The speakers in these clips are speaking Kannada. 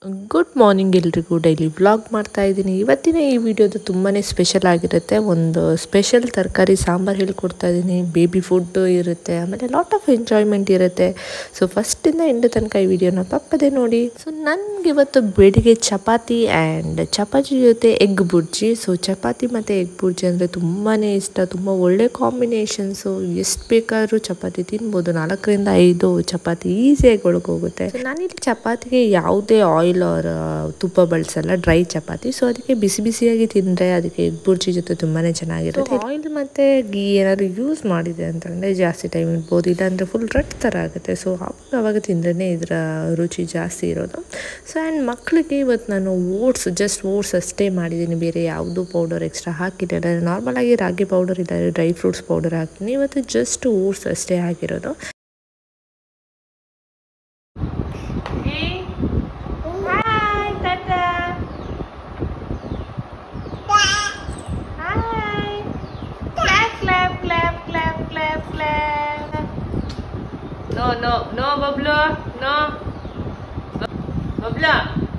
ಗುಡ್ ಮಾರ್ನಿಂಗ್ ಎಲ್ರಿಗೂ ಡೈಲಿ ವ್ಲಾಗ್ ಮಾಡ್ತಾ ಇದ್ದೀನಿ. ಇವತ್ತಿನ ಈ ವಿಡಿಯೋದು ತುಂಬಾ ಸ್ಪೆಷಲ್ ಆಗಿರುತ್ತೆ. ಒಂದು ಸ್ಪೆಷಲ್ ತರಕಾರಿ ಸಾಂಬಾರು ಹೇಳ್ಕೊಡ್ತಾ ಇದ್ದೀನಿ. ಬೇಬಿ ಫುಡ್ಡು ಇರುತ್ತೆ, ಆಮೇಲೆ ಲಾಟ್ ಆಫ್ ಎಂಜಾಯ್ಮೆಂಟ್ ಇರುತ್ತೆ. ಸೊ ಫಸ್ಟಿಂದ ಎಂಡ್ ತನಕ ಈ ವಿಡಿಯೋನ ತಪ್ಪದೆ ನೋಡಿ. ಸೊ ನನಗೆ ಇವತ್ತು ಬೆಳಿಗ್ಗೆ ಚಪಾತಿ ಆ್ಯಂಡ್ ಚಪಾತಿ ಜೊತೆ ಎಗ್ ಬುರ್ಜಿ. ಸೊ ಚಪಾತಿ ಮತ್ತು ಎಗ್ ಬುರ್ಜಿ ಅಂದರೆ ತುಂಬಾ ಇಷ್ಟ, ತುಂಬ ಒಳ್ಳೆ ಕಾಂಬಿನೇಷನ್ಸು. ಎಷ್ಟು ಬೇಕಾದರೂ ಚಪಾತಿ ತಿನ್ಬೋದು, 4ರಿಂದ 5 ಚಪಾತಿ ಈಸಿಯಾಗಿ ಒಳಗೋಗುತ್ತೆ. ಸೊ ನಾನಿಲ್ಲಿ ಚಪಾತಿಗೆ ಯಾವುದೇ ಆಯಿಲ್ ಆರ್ ತುಪ್ಪ ಬಳಸಲ್ಲ, ಡ್ರೈ ಚಪಾತಿ. ಸೊ ಅದಕ್ಕೆ ಬಿಸಿ ಬಿಸಿಯಾಗಿ ತಿಂದರೆ ಅದಕ್ಕೆ ಎಗ್ ಬುರ್ಜಿ ಜೊತೆ ತುಂಬಾ ಚೆನ್ನಾಗಿರುತ್ತೆ. ಆಯಿಲ್ ಮತ್ತು ಗೀ ಏನಾದ್ರು ಯೂಸ್ ಮಾಡಿದೆ ಅಂತಂದರೆ ಜಾಸ್ತಿ ಟೈಮ್ ಇಡ್ಬೋದು, ಇಲ್ಲಾಂದರೆ ಫುಲ್ ರೆಡ್ ಥರ ಆಗುತ್ತೆ. ಸೊ ಅವಾಗ ತಿಂದ್ರೇ ಇದರ ರುಚಿ ಜಾಸ್ತಿ ಇರೋದು. ಸೊ ಆ್ಯಂಡ್ ಮಕ್ಕಳಿಗೆ ಇವತ್ತು ನಾನು ಜಸ್ಟ್ ಓಟ್ಸ್ ಅಷ್ಟೇ ಮಾಡಿದ್ದೀನಿ, ಬೇರೆ ಯಾವುದು ಪೌಡರ್ ಎಕ್ಸ್ಟ್ರಾ ಹಾಕಿಲ್ಲ. ನಾರ್ಮಲಾಗಿ ರಾಗಿ ಪೌಡರ್ ಇಲ್ಲ, ಡ್ರೈ ಫ್ರೂಟ್ಸ್ ಪೌಡರ್ ಹಾಕ್ತೀನಿ. ಇವತ್ತು ಜಸ್ಟ್ ಓಟ್ಸ್ ಅಷ್ಟೇ ಹಾಕಿರೋದು. No, Bablu. No. Bablu.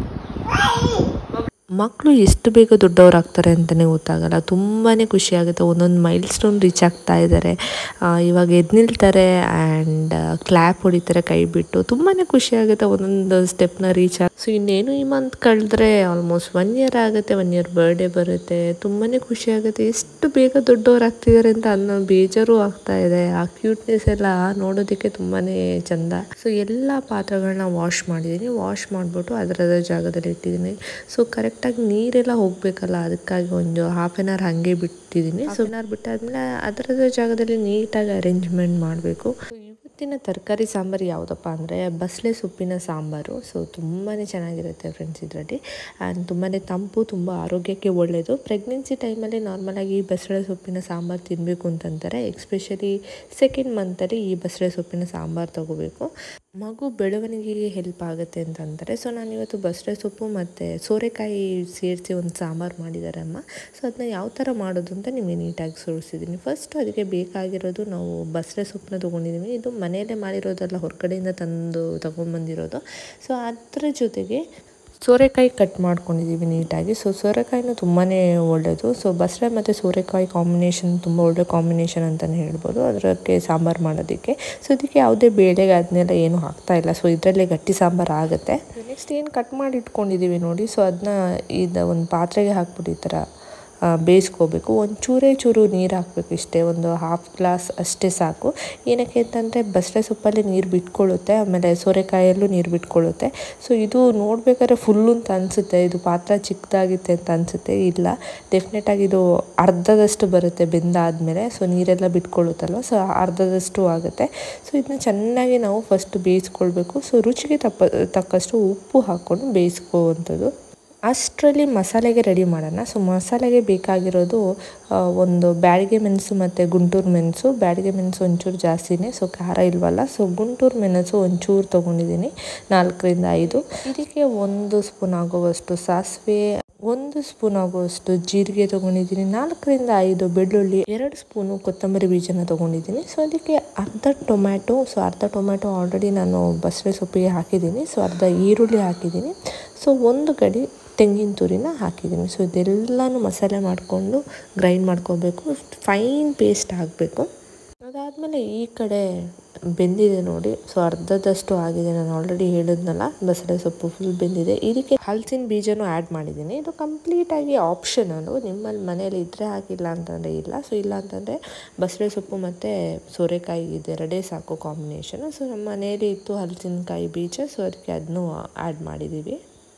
ಮಕ್ಕಳು ಎಷ್ಟು ಬೇಗ ದೊಡ್ಡವರಾಗ್ತಾರೆ ಅಂತಲೇ ಗೊತ್ತಾಗಲ್ಲ. ತುಂಬಾ ಖುಷಿಯಾಗುತ್ತೆ. ಒಂದೊಂದು ಮೈಲ್ ಸ್ಟೋನ್ ರೀಚ್ ಆಗ್ತಾ ಇದ್ದಾರೆ. ಇವಾಗ ಎದ್ದು ನಿಲ್ತಾರೆ ಆ್ಯಂಡ್ ಕ್ಲ್ಯಾಪ್ ಹೊಡಿತಾರೆ ಕೈ ಬಿಟ್ಟು. ತುಂಬಾ ಖುಷಿಯಾಗುತ್ತೆ ಒಂದೊಂದು ಸ್ಟೆಪ್ನ ರೀಚ್ ಆಗಿ. ಸೊ ಇನ್ನೇನು ಈ ಮಂತ್ ಕಳೆದ್ರೆ ಆಲ್ಮೋಸ್ಟ್ 1 ಇಯರ್ ಆಗುತ್ತೆ. 1 ಇಯರ್ ಬರ್ಡೇ ಬರುತ್ತೆ. ತುಂಬಾ ಖುಷಿಯಾಗುತ್ತೆ. ಎಷ್ಟು ಬೇಗ ದೊಡ್ಡವರಾಗ್ತಿದ್ದಾರೆ ಅಂತ ಅನ್ನೋ ಬೇಜಾರು ಆಗ್ತಾ ಇದೆ. ಆ ಕ್ಯೂಟ್ನೆಸ್ ಎಲ್ಲ ನೋಡೋದಕ್ಕೆ ತುಂಬಾ ಚಂದ. ಸೊ ಎಲ್ಲ ಪಾತ್ರೆಗಳನ್ನ ವಾಶ್ ಮಾಡಿದ್ದೀನಿ. ವಾಶ್ ಮಾಡಿಬಿಟ್ಟು ಅದರದ ಜಾಗದಲ್ಲಿ ಇಟ್ಟಿದ್ದೀನಿ. ಸೊ ಕರೆಕ್ಟಾಗಿ ನೀರೆಲ್ಲ ಹೋಗಬೇಕಲ್ಲ, ಅದಕ್ಕಾಗಿ ಒಂದು ಹಾಫ್ ಆನ್ ಅವರ್ ಹಾಗೆ ಬಿಟ್ಟಿದ್ದೀನಿ. ಸೊ ಹಾಫ್ ಬಿಟ್ಟಾದ್ಮೇಲೆ ಅದರದ ಜಾಗದಲ್ಲಿ ನೀಟಾಗಿ ಅರೇಂಜ್ಮೆಂಟ್ ಮಾಡಬೇಕು. ಇವತ್ತಿನ ತರಕಾರಿ ಸಾಂಬಾರು ಯಾವುದಪ್ಪ ಅಂದರೆ ಬಸಳೆ ಸೊಪ್ಪಿನ ಸಾಂಬಾರು. ಸೊ ತುಂಬಾ ಚೆನ್ನಾಗಿರುತ್ತೆ ಫ್ರೆಂಡ್ಸ್ ಇದರಲ್ಲಿ. ಆ್ಯಂಡ್ ತುಂಬಾ ತಂಪು, ತುಂಬ ಆರೋಗ್ಯಕ್ಕೆ ಒಳ್ಳೆಯದು. ಪ್ರೆಗ್ನೆನ್ಸಿ ಟೈಮಲ್ಲಿ ನಾರ್ಮಲಾಗಿ ಬಸಳೆ ಸೊಪ್ಪಿನ ಸಾಂಬಾರು ತಿನ್ನಬೇಕು ಅಂತಂತಾರೆ. ಎಕ್ಸ್ಪೆಷಲಿ 2nd ಮಂತಲ್ಲಿ ಈ ಬಸಳೆ ಸೊಪ್ಪಿನ ಸಾಂಬಾರು ತೊಗೋಬೇಕು. ಮಗು ಬೆಳವಣಿಗೆಗೆ ಹೆಲ್ಪ್ ಆಗುತ್ತೆ ಅಂತಂತಾರೆ. ಸೊ ನಾನಿವತ್ತು ಬಸಳೆ ಸೊಪ್ಪು ಮತ್ತು ಸೋರೆಕಾಯಿ ಸೇರಿಸಿ ಒಂದು ಸಾಂಬಾರು ಮಾಡಿದ್ದಾರೆ ಅಮ್ಮ. ಸೊ ಅದನ್ನ ಯಾವ ಥರ ಮಾಡೋದು ಅಂತ ನಿಮಗೆ ನೀಟಾಗಿ ತೋರಿಸಿದ್ದೀನಿ. ಫಸ್ಟು ಅದಕ್ಕೆ ಬೇಕಾಗಿರೋದು ನಾವು ಬಸಳೆ ಸೊಪ್ಪನ್ನ ತೊಗೊಂಡಿದ್ದೀವಿ. ಇದು ಮನೆಯಲ್ಲೇ ಮಾಡಿರೋದಲ್ಲ, ಹೊರಗಡೆಯಿಂದ ತೊಗೊಂಬಂದಿರೋದು. ಸೊ ಅದರ ಜೊತೆಗೆ ಸೋರೆಕಾಯಿ ಕಟ್ ಮಾಡ್ಕೊಂಡಿದ್ದೀವಿ ನೀಟಾಗಿ. ಸೊ ಸೋರೆಕಾಯಿನೂ ತುಂಬಾ ಒಳ್ಳೆಯದು. ಸೊ ಬಸಳೆ ಮತ್ತು ಸೋರೆಕಾಯಿ ಕಾಂಬಿನೇಷನ್ ತುಂಬ ಒಳ್ಳೆ ಕಾಂಬಿನೇಷನ್ ಅಂತಲೇ ಹೇಳ್ಬೋದು ಅದಕ್ಕೆ ಸಾಂಬಾರು ಮಾಡೋದಕ್ಕೆ. ಸೊ ಇದಕ್ಕೆ ಯಾವುದೇ ಬೇಳೆಗೆ ಅದನ್ನೆಲ್ಲ ಏನೂ ಹಾಕ್ತಾಯಿಲ್ಲ. ಸೊ ಇದರಲ್ಲೇ ಗಟ್ಟಿ ಸಾಂಬಾರು ಆಗುತ್ತೆ. ನೆಕ್ಸ್ಟ್ ಏನು ಕಟ್ ಮಾಡಿ ಇಟ್ಕೊಂಡಿದ್ದೀವಿ ನೋಡಿ, ಸೊ ಅದನ್ನ ಒಂದು ಪಾತ್ರೆಗೆ ಹಾಕ್ಬಿಟ್ಟು ಈ ಥರ ಬೇಯಿಸ್ಕೋಬೇಕು. ಒಂದು ಚೂರು ನೀರು ಹಾಕಬೇಕು, ಇಷ್ಟೇ ಒಂದು 1/2 ಗ್ಲಾಸ್ ಅಷ್ಟೇ ಸಾಕು. ಏನಕ್ಕೆ ಅಂತಂದರೆ ಬಸಳೆ ಸೊಪ್ಪಲ್ಲಿ ನೀರು ಬಿಟ್ಕೊಳ್ಳುತ್ತೆ, ಆಮೇಲೆ ಸೋರೆಕಾಯಲ್ಲೂ ನೀರು ಬಿಟ್ಕೊಳ್ಳುತ್ತೆ. ಸೊ ಇದು ನೋಡಬೇಕಾದ್ರೆ ಫುಲ್ಲು ಅಂತ ಅನಿಸುತ್ತೆ, ಇದು ಪಾತ್ರ ಚಿಕ್ಕದಾಗಿತ್ತೆ ಅಂತ ಅನಿಸುತ್ತೆ. ಇಲ್ಲ, ಡೆಫಿನೆಟಾಗಿ ಇದು ಅರ್ಧದಷ್ಟು ಬರುತ್ತೆ ಬೆಂದಾದಮೇಲೆ. ಸೊ ನೀರೆಲ್ಲ ಬಿಟ್ಕೊಳ್ಳುತ್ತಲ್ವ, ಸೊ ಅರ್ಧದಷ್ಟು ಆಗುತ್ತೆ. ಸೊ ಇದನ್ನ ಚೆನ್ನಾಗಿ ನಾವು ಫಸ್ಟ್ ಬೇಯಿಸ್ಕೊಳ್ಬೇಕು. ಸೊ ರುಚಿಗೆ ತಕ್ಕಷ್ಟು ಉಪ್ಪು ಹಾಕ್ಕೊಂಡು ಬೇಯಿಸ್ಕೋವಂಥದ್ದು. ಅಷ್ಟರಲ್ಲಿ ಮಸಾಲೆಗೆ ರೆಡಿ ಮಾಡೋಣ. ಸೊ ಮಸಾಲೆಗೆ ಬೇಕಾಗಿರೋದು ಒಂದು ಬ್ಯಾಡಗೆ ಮೆಣಸು ಮತ್ತು ಗುಂಟೂರು ಮೆಣಸು. ಬ್ಯಾಡಗೆ ಮೆಣಸು ಒಂಚೂರು ಜಾಸ್ತಿನೇ, ಸೊ ಖಾರ ಇಲ್ವಲ್ಲ. ಸೊ ಗುಂಟೂರು ಮೆಣಸು ಒಂಚೂರು ತೊಗೊಂಡಿದ್ದೀನಿ, 4ರಿಂದ 5. ಇದಕ್ಕೆ 1 ಸ್ಪೂನ್ ಆಗುವಷ್ಟು ಸಾಸಿವೆ, 1 ಸ್ಪೂನ್ ಆಗುವಷ್ಟು ಜೀರಿಗೆ ತೊಗೊಂಡಿದ್ದೀನಿ, 4ರಿಂದ 5 ಬೆಳ್ಳುಳ್ಳಿ, 2 ಸ್ಪೂನು ಕೊತ್ತಂಬರಿ ಬೀಜನ ತೊಗೊಂಡಿದ್ದೀನಿ. ಸೊ ಅದಕ್ಕೆ ಅರ್ಧ ಟೊಮ್ಯಾಟೊ. ಸೊ ಅರ್ಧ ಟೊಮ್ಯಾಟೊ ಆಲ್ರೆಡಿ ನಾನು ಬಸಳೆ ಸೊಪ್ಪಿಗೆ ಹಾಕಿದ್ದೀನಿ. ಸೊ ಅರ್ಧ ಈರುಳ್ಳಿ ಹಾಕಿದ್ದೀನಿ. ಸೊ 1 ಗಡಿ ತೆಂಗಿನ ತುರಿನ ಹಾಕಿದ್ದೀನಿ. ಸೊ ಇದೆಲ್ಲನೂ ಮಸಾಲೆ ಮಾಡಿಕೊಂಡು ಗ್ರೈಂಡ್ ಮಾಡ್ಕೋಬೇಕು, ಫೈನ್ ಪೇಸ್ಟ್ ಆಗಬೇಕು. ಅದಾದಮೇಲೆ ಈ ಕಡೆ ಬೆಂದಿದೆ ನೋಡಿ. ಸೊ ಅರ್ಧದಷ್ಟು ಆಗಿದೆ, ನಾನು ಆಲ್ರೆಡಿ ಹೇಳಿದ್ನಲ್ಲ ಬಸಳೆ ಸೊಪ್ಪು ಫುಲ್ ಬೆಂದಿದೆ. ಇದಕ್ಕೆ ಹಲಸಿನ ಬೀಜನೂ ಆ್ಯಡ್ ಮಾಡಿದ್ದೀನಿ. ಇದು ಕಂಪ್ಲೀಟಾಗಿ ಆಪ್ಷನಲ್ಲು, ನಿಮ್ಮಲ್ಲಿ ಮನೇಲಿ ಇದ್ದರೆ ಹಾಕಿಲ್ಲ ಅಂತಂದರೆ ಇಲ್ಲ. ಸೊ ಇಲ್ಲ ಅಂತಂದರೆ ಬಸಳೆ ಸೊಪ್ಪು ಮತ್ತು ಸೋರೆಕಾಯಿ ಇದೆರಡೇ ಸಾಕು ಕಾಂಬಿನೇಷನು. ಸೊ ನಮ್ಮ ಮನೇಲಿ ಇತ್ತು ಹಲಸಿನಕಾಯಿ ಬೀಜ, ಸೊ ಅದಕ್ಕೆ ಅದನ್ನೂ ಆ್ಯಡ್ ಮಾಡಿದ್ದೀವಿ.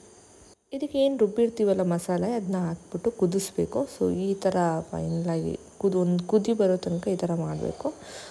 ಇದಕ್ಕೆ ಏನು ರುಬ್ಬಿರ್ತೀವಲ್ಲ ಮಸಾಲೆ, ಅದನ್ನ ಹಾಕ್ಬಿಟ್ಟು ಕುದಿಸ್ಬೇಕು. ಸೊ ಈ ಥರ ಫೈನಲಾಗಿ ಒಂದು ಕುದಿ ಬರೋ ತನಕ ಈ ಥರ ಮಾಡಬೇಕು.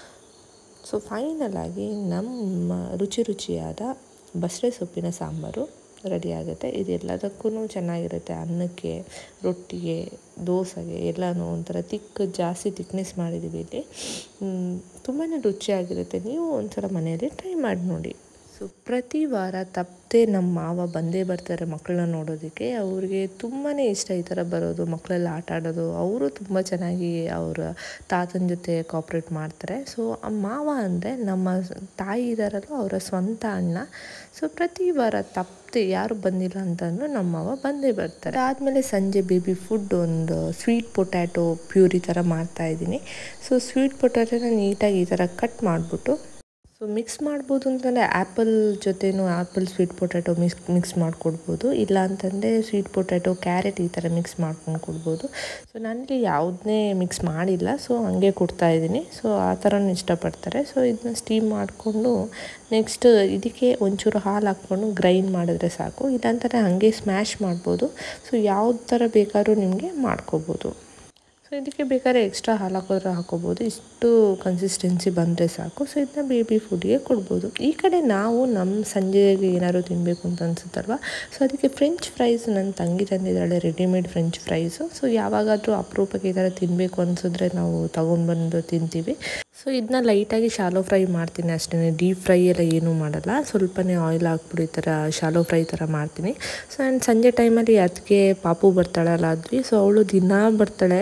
ಸೊ ಫೈನಲಾಗಿ ನಮ್ಮ ರುಚಿಯಾದ ಬಸಳೆ ಸೊಪ್ಪಿನ ಸಾಂಬಾರು ರೆಡಿ ಆಗುತ್ತೆ. ಇದೆಲ್ಲದಕ್ಕೂ ಚೆನ್ನಾಗಿರುತ್ತೆ, ಅನ್ನಕ್ಕೆ, ರೊಟ್ಟಿಗೆ, ದೋಸೆಗೆ ಎಲ್ಲನೂ ಒಂಥರ ಜಾಸ್ತಿ ತಿಕ್ನೆಸ್ ಮಾಡಿದ್ದೀವಿ ಇಲ್ಲಿ. ತುಂಬಾ ರುಚಿಯಾಗಿರುತ್ತೆ. ನೀವು ಒಂದ್ಸಲ ಮನೆಯಲ್ಲಿ ಟ್ರೈ ಮಾಡಿ ನೋಡಿ. ಸೊ ಪ್ರತಿ ವಾರ ತಪ್ಪದೆ ನಮ್ಮ ಮಾವ ಬಂದೇ ಬರ್ತಾರೆ ಮಕ್ಕಳನ್ನ ನೋಡೋದಕ್ಕೆ. ಅವ್ರಿಗೆ ತುಂಬಾ ಇಷ್ಟ ಈ ಥರ ಬರೋದು, ಮಕ್ಕಳೆಲ್ಲ ಆಟ ಆಡೋದು. ಅವರು ತುಂಬ ಚೆನ್ನಾಗಿ ಅವರ ತಾತನ ಜೊತೆ ಕೋಆಪ್ರೇಟ್ ಮಾಡ್ತಾರೆ. ಸೊ ಆ ಮಾವ ಅಂದರೆ ನಮ್ಮ ತಾಯಿ ಇದ್ದಾರಲ್ಲ ಅವರ ಸ್ವಂತ ಅಣ್ಣ. ಸೊ ಪ್ರತಿ ವಾರ ತಪ್ಪದೆ ಯಾರು ಬಂದಿಲ್ಲ ಅಂತಂದ್ರೂ ನಮ್ಮ ಮಾವ ಬಂದೇ ಬರ್ತಾರೆ. ಅದಾದಮೇಲೆ ಸಂಜೆ ಬೇಬಿ ಫುಡ್ ಒಂದು ಸ್ವೀಟ್ ಪೊಟ್ಯಾಟೊ ಪ್ಯೂರಿ ಥರ ಮಾಡ್ತಾಯಿದ್ದೀನಿ. ಸೊ ಸ್ವೀಟ್ ಪೊಟ್ಯಾಟೊನ ನೀಟಾಗಿ ಈ ಥರ ಕಟ್ ಮಾಡಿಬಿಟ್ಟು ಸೊ ಮಿಕ್ಸ್ ಮಾಡ್ಬೋದು ಅಂತಂದರೆ ಆ್ಯಪಲ್ ಜೊತೆನೂ ಆ್ಯಪಲ್ ಸ್ವೀಟ್ ಪೊಟ್ಯಾಟೊ ಮಿಕ್ಸ್ ಮಾಡಿಕೊಡ್ಬೋದು. ಇಲ್ಲ ಅಂತಂದರೆ ಸ್ವೀಟ್ ಪೊಟ್ಯಾಟೊ ಕ್ಯಾರೆಟ್ ಈ ಥರ ಮಿಕ್ಸ್ ಮಾಡ್ಕೊಂಡು ಕೊಡ್ಬೋದು. ಸೊ ನನಗೆ ಯಾವುದನ್ನೇ ಮಿಕ್ಸ್ ಮಾಡಿಲ್ಲ, ಸೊ ಹಂಗೆ ಕೊಡ್ತಾಯಿದ್ದೀನಿ. ಸೊ ಆ ಥರನೂ ಇಷ್ಟಪಡ್ತಾರೆ. ಸೊ ಇದನ್ನ ಸ್ಟೀಮ್ ಮಾಡಿಕೊಂಡು ನೆಕ್ಸ್ಟ್ ಇದಕ್ಕೆ ಒಂಚೂರು ಹಾಲು ಹಾಕ್ಕೊಂಡು ಗ್ರೈಂಡ್ ಮಾಡಿದ್ರೆ ಸಾಕು. ಇಲ್ಲಾಂದರೆ ಹಾಗೆ ಸ್ಮ್ಯಾಶ್ ಮಾಡ್ಬೋದು. ಸೊ ಯಾವ ಥರ ಬೇಕಾದ್ರೂ ನಿಮಗೆ ಮಾಡ್ಕೋಬೋದು. ಸೊ ಇದಕ್ಕೆ ಬೇಕಾದ್ರೆ ಎಕ್ಸ್ಟ್ರಾ ಹಾಲು ಹಾಕೋದ್ರೆ ಹಾಕೋಬೋದು. ಇಷ್ಟು ಕನ್ಸಿಸ್ಟೆನ್ಸಿ ಬಂದರೆ ಸಾಕು. ಸೊ ಇದನ್ನ ಬೇಬಿ ಫುಡ್ಗೆ ಕೊಡ್ಬೋದು. ಈ ಕಡೆ ನಾವು ನಮ್ಮ ಸಂಜೆಗೆ ಏನಾದ್ರು ತಿನ್ನಬೇಕು ಅಂತ ಅನಿಸುತ್ತಲ್ವ, ಸೊ ಅದಕ್ಕೆ ಫ್ರೆಂಚ್ ಫ್ರೈಸ್ ನನ್ನ ತಂಗಿ ತಂದಿದ್ದಾಳೆ, ರೆಡಿಮೇಡ್ ಫ್ರೆಂಚ್ ಫ್ರೈಸು. ಸೊ ಯಾವಾಗಾದರೂ ಅಪರೂಪಕ್ಕೆ ಈ ಥರ ತಿನ್ನಬೇಕು ಅನಿಸಿದ್ರೆ ನಾವು ತೊಗೊಂಡ್ಬಂದು ತಿಂತೀವಿ. ಸೊ ಇದನ್ನ ಲೈಟಾಗಿ ಶಾಲೋ ಫ್ರೈ ಮಾಡ್ತೀನಿ ಅಷ್ಟೇ, ಡೀಪ್ ಫ್ರೈ ಎಲ್ಲ ಏನೂ ಮಾಡಲ್ಲ. ಸ್ವಲ್ಪನೇ ಆಯಿಲ್ ಹಾಕ್ಬಿಟ್ಟು ಈ ಥರ ಶಾಲೋ ಫ್ರೈ ಥರ ಮಾಡ್ತೀನಿ. ಸೊ ಆ್ಯಂಡ್ ಸಂಜೆ ಟೈಮಲ್ಲಿ ಅದಕ್ಕೆ ಪಾಪು ಬರ್ತಾಳಲ್ಲ ಅದ್ವಿ. ಸೊ ಅವಳು ದಿನ ಬರ್ತಾಳೆ,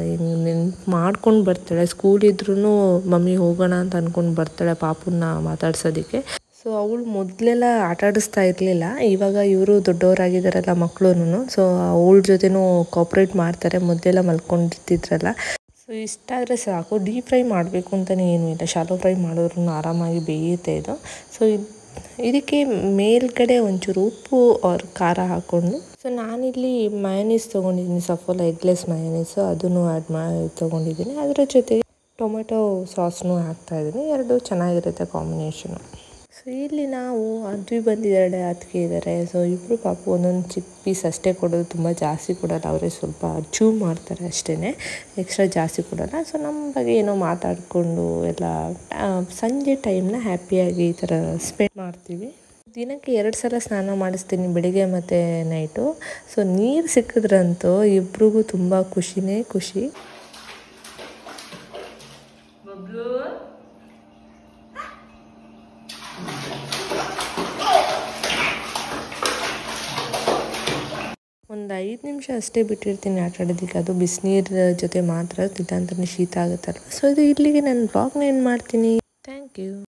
ನೆನ್ಪು ಮಾಡ್ಕೊಂಡು ಬರ್ತಾಳೆ. ಸ್ಕೂಲ್ ಇದ್ರೂ ಮಮ್ಮಿ ಹೋಗೋಣ ಅಂತ ಅಂದ್ಕೊಂಡು ಬರ್ತಾಳೆ ಪಾಪುನ ಮಾತಾಡ್ಸೋದಕ್ಕೆ. ಸೊ ಅವಳು ಮೊದಲೆಲ್ಲ ಆಟಾಡಿಸ್ತಾ ಇರಲಿಲ್ಲ. ಇವಾಗ ಇವರು ದೊಡ್ಡವರಾಗಿದ್ದಾರಲ್ಲ ಮಕ್ಕಳು. ಸೊ ಅವಳ ಜೊತೆನೂ ಕೋಆಪ್ರೇಟ್ ಮಾಡ್ತಾರೆ. ಮೊದಲೆಲ್ಲ ಮಲ್ಕೊಂಡಿರ್ತಿದ್ರಲ್ಲ. ಸೊ ಇಷ್ಟಾದರೆ ಸಾಕು. ಡೀಪ್ ಫ್ರೈ ಮಾಡಬೇಕು ಅಂತಲೇ ಏನೂ ಇಲ್ಲ, ಶಾಲೋ ಫ್ರೈ ಮಾಡಿದ್ರೂ ಆರಾಮಾಗಿ ಬೇಯುತ್ತೆ ಇದು. ಸೊ ಇದಕ್ಕೆ ಮೇಲ್ಗಡೆ ಒಂಚೂರು ಉಪ್ಪು ಅವ್ರ ಖಾರ ಹಾಕ್ಕೊಂಡು, ಸೊ ನಾನಿಲ್ಲಿ ಮಯೋನೀಸ್ ತೊಗೊಂಡಿದ್ದೀನಿ, ಸಫೋಲಾ ಎಗ್ಲೆಸ್ ಮಯೋನೀಸು, ಅದನ್ನು ಆ್ಯಡ್ ಮಾಡಿ ತೊಗೊಂಡಿದ್ದೀನಿ. ಅದರ ಜೊತೆಗೆ ಟೊಮೆಟೊ ಸಾಸ್ನೂ ಹಾಕ್ತಾಯಿದ್ದೀನಿ. ಎರಡು ಚೆನ್ನಾಗಿರುತ್ತೆ ಕಾಂಬಿನೇಷನು. ಸೊ ಇಲ್ಲಿ ನಾವು ಅದ್ವಿ ಬಂದಿದ್ದಾಳೆ, ಅದಕ್ಕೆ ಇದ್ದಾರೆ. ಸೊ ಇಬ್ಬರು ಪಾಪು ಒಂದೊಂದು ಚಿಕ್ಕ ಪೀಸ್ ಅಷ್ಟೇ ಕೊಡೋದು, ತುಂಬ ಜಾಸ್ತಿ ಕೊಡೋಲ್ಲ. ಅವರೇ ಸ್ವಲ್ಪ ಚೂ ಮಾಡ್ತಾರೆ ಅಷ್ಟೇ, ಎಕ್ಸ್ಟ್ರಾ ಜಾಸ್ತಿ ಕೊಡೋಲ್ಲ. ಸೊ ನಮ್ಮ ಬಗ್ಗೆ ಏನೋ ಮಾತಾಡಿಕೊಂಡು ಎಲ್ಲ ಸಂಜೆ ಟೈಮ್ನ ಹ್ಯಾಪಿಯಾಗಿ ಈ ಥರ ಸ್ಪೆಂಡ್ ಮಾಡ್ತೀವಿ. ದಿನಕ್ಕೆ 2 ಸಲ ಸ್ನಾನ ಮಾಡಿಸ್ತೀನಿ, ಬೆಳಿಗ್ಗೆ ಮತ್ತು ನೈಟು. ಸೊ ನೀರು ಸಿಕ್ಕಿದ್ರಂತೂ ಇಬ್ರಿಗೂ ತುಂಬ ಖುಷಿನೇ ಖುಷಿ. ಒಂದು 5 ನಿಮಿಷ ಅಷ್ಟೇ ಬಿಟ್ಟಿರ್ತೀನಿ ಆಟ ಆಡೋದಕ್ಕೆ, ಅದು ಬಿಸಿನೀರ ಜೊತೆ ಮಾತ್ರ. ಇಲ್ಲಾಂತಲೇ ಶೀತ ಆಗುತ್ತಲ್ಲ. ಸೊ ಇದು ಇಲ್ಲಿಗೆ ನಾನು ಬ್ಲಾಗ್ನ ಎಂಡ್ ಮಾಡ್ತೀನಿ. Thank you.